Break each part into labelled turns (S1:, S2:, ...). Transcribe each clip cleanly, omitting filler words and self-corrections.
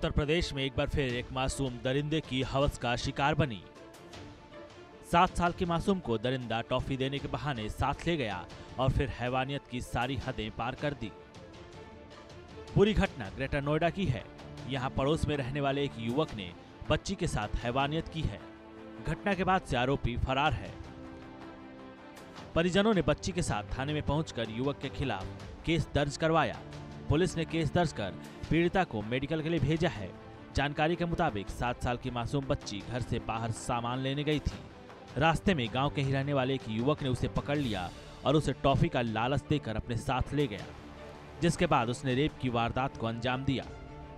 S1: उत्तर प्रदेश में एक बार फिर एक मासूम दरिंदे की हवस का शिकार बनी। 7 साल के मासूम को दरिंदा टॉफी देने के बहाने साथ ले गया और फिर हैवानियत की सारी हदें पार कर दी। पूरी घटना ग्रेटर नोएडा की है। यहाँ पड़ोस में रहने वाले एक युवक ने बच्ची के साथ हैवानियत की है। घटना के बाद से आरोपी फरार है। परिजनों ने बच्ची के साथ थाने में पहुंचकर युवक के खिलाफ केस दर्ज करवाया। पुलिस ने केस दर्ज कर पीड़िता को मेडिकल के लिए भेजा है। जानकारी के मुताबिक 7 साल की मासूम बच्ची घर से बाहर सामान लेने गई थी। रास्ते में गांव के ही रहने वाले एक युवक ने उसे पकड़ लिया और उसे टॉफी का लालच देकर अपने साथ ले गया, जिसके बाद उसने रेप की वारदात को अंजाम दिया।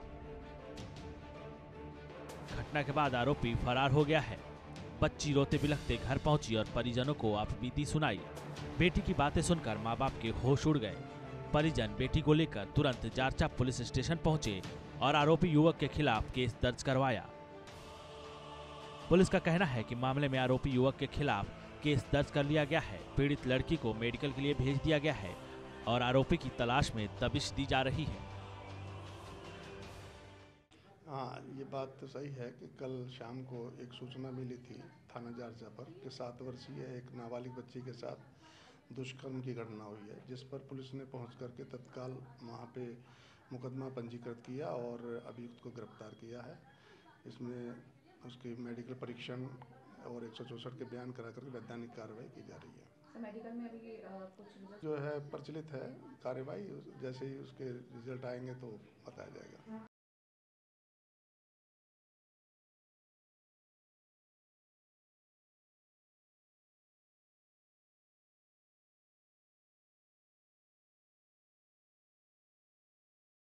S1: घटना के बाद आरोपी फरार हो गया है। बच्ची रोते बिलखते घर पहुंची और परिजनों को आपबीती सुनाई। बेटी की बातें सुनकर मां बाप के होश उड़ गए। परिजन बेटी को लेकर तुरंत जारचा पुलिस स्टेशन पहुंचे और आरोपी युवक के खिलाफ केस दर्ज करवाया। पुलिस का कहना है कि मामले में आरोपी युवक के खिलाफ केस दर्ज कर लिया गया है। पीड़ित लड़की को मेडिकल के लिए भेज दिया गया है और आरोपी की तलाश में दबिश दी जा रही है।
S2: हाँ, ये बात तो सही है कि कल शाम को एक सूचना मिली थी थाना जारचा पर कि 7 वर्षीय एक नाबालिग बच्ची के साथ दुष्कर्म की घटना हुई है, जिस पर पुलिस ने पहुंच करके तत्काल वहां पे मुकदमा पंजीकृत किया और अभियुक्त को गिरफ्तार किया है। इसमें उसकी मेडिकल परीक्षण और 164 के बयान करा करके वैधानिक कार्रवाई की जा रही है।
S3: तो मेडिकल में अभी कुछ
S2: जो है प्रचलित है कार्रवाई, जैसे ही उसके रिजल्ट आएंगे तो बताया जाएगा।